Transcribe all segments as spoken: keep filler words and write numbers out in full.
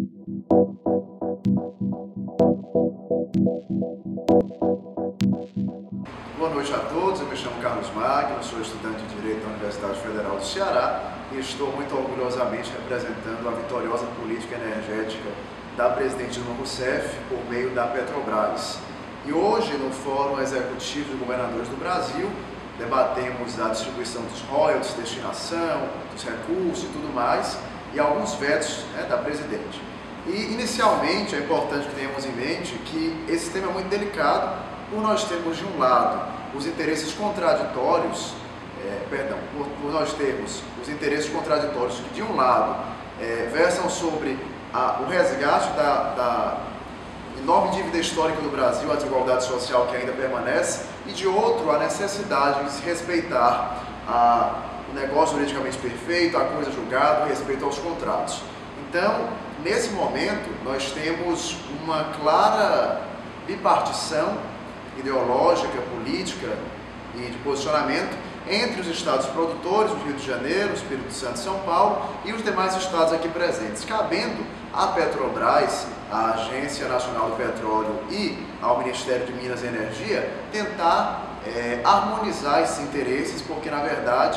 Boa noite a todos, eu me chamo Carlos Magno, sou estudante de Direito da Universidade Federal do Ceará e estou muito orgulhosamente representando a vitoriosa política energética da presidente Dilma Rousseff por meio da Petrobras. E hoje, no Fórum Executivo de Governadores do Brasil, debatemos a distribuição dos royalties, destinação, dos recursos e tudo mais, e alguns vetos, né, da presidente. E, inicialmente, é importante que tenhamos em mente que esse tema é muito delicado, por nós termos, de um lado, os interesses contraditórios, é, perdão, por, por nós termos os interesses contraditórios que, de um lado, é, versam sobre a, o resgate da, da enorme dívida histórica do Brasil, a desigualdade social que ainda permanece, e, de outro, a necessidade de se respeitar a, o negócio juridicamente perfeito, a coisa julgada, o respeito aos contratos. Então, nesse momento, nós temos uma clara bipartição ideológica, política e de posicionamento entre os estados produtores, o Rio de Janeiro, o Espírito Santo e São Paulo, e os demais estados aqui presentes, cabendo à Petrobras, à Agência Nacional do Petróleo e ao Ministério de Minas e Energia tentar é, harmonizar esses interesses, porque, na verdade,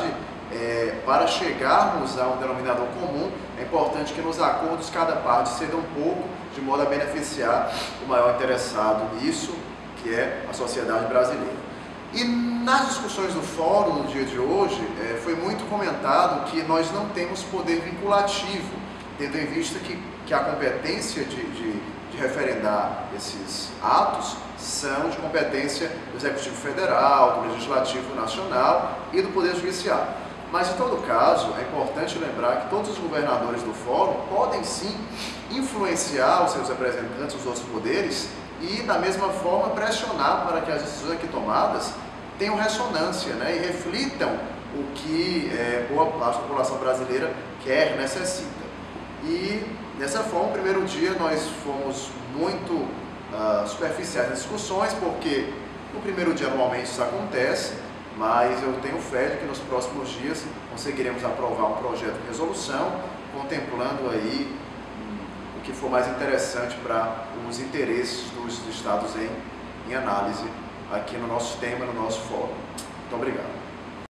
é, para chegarmos a um denominador comum, é importante que nos acordos cada parte ceda um pouco, de modo a beneficiar o maior interessado nisso, que é a sociedade brasileira. E nas discussões do fórum no dia de hoje, é, foi muito comentado que nós não temos poder vinculativo, tendo em vista que, que a competência de, de, de referendar esses atos são de competência do Executivo Federal, do Legislativo Nacional e do Poder Judiciário. Mas, em todo caso, é importante lembrar que todos os governadores do fórum podem sim influenciar os seus representantes, os outros poderes, e, da mesma forma, pressionar para que as decisões aqui tomadas tenham ressonância, né, e reflitam o que é, boa parte da população brasileira quer, necessita. E, dessa forma, no primeiro dia nós fomos muito uh, superficiais nas discussões, porque no primeiro dia normalmente isso acontece, mas eu tenho fé de que nos próximos dias conseguiremos aprovar um projeto de resolução, contemplando aí hum, o que for mais interessante para os interesses dos estados em, em análise aqui no nosso tema, no nosso fórum. Muito obrigado.